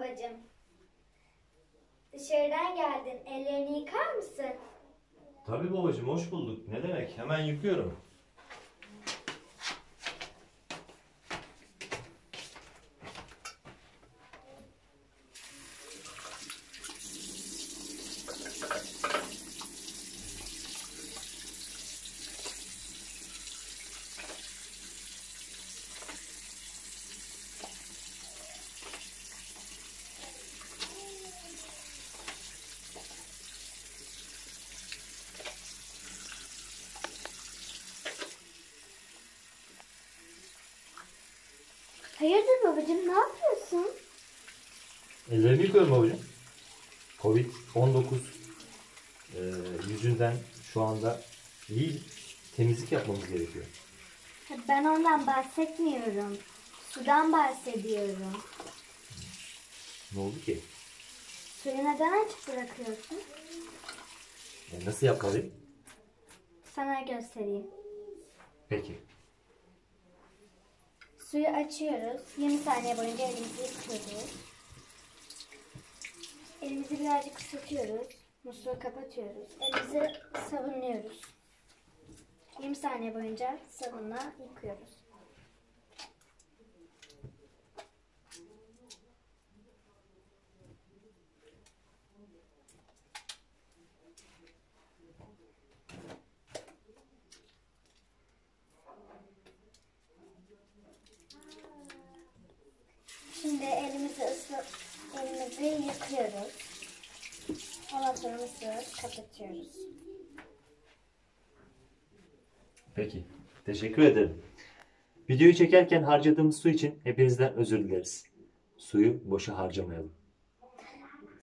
babacığım. Dışarıdan geldin. Ellerini yıkar mısın? Tabii babacığım, hoş bulduk. Ne demek? Hemen yıkıyorum. Hayırdır babacığım, ne yapıyorsun? Ellerimi yıkıyorum babacığım. Covid-19 yüzünden şu anda iyi temizlik yapmamız gerekiyor. Ben ondan bahsetmiyorum. Sudan bahsediyorum. Ne oldu ki? Suyu neden açık bırakıyorsun? Nasıl yapmalıyım? Sana göstereyim. Peki. Suyu açıyoruz. 20 saniye boyunca elimizi yıkıyoruz. Elimizi birazcık ısıtıyoruz. Musluğu kapatıyoruz. Elimizi sabunluyoruz. 20 saniye boyunca sabunla yıkıyoruz. Şimdi elimizi yıkıyoruz. Ondan sonra musluğu kapatıyoruz. Peki. Teşekkür ederim. Videoyu çekerken harcadığımız su için hepinizden özür dileriz. Suyu boşa harcamayalım.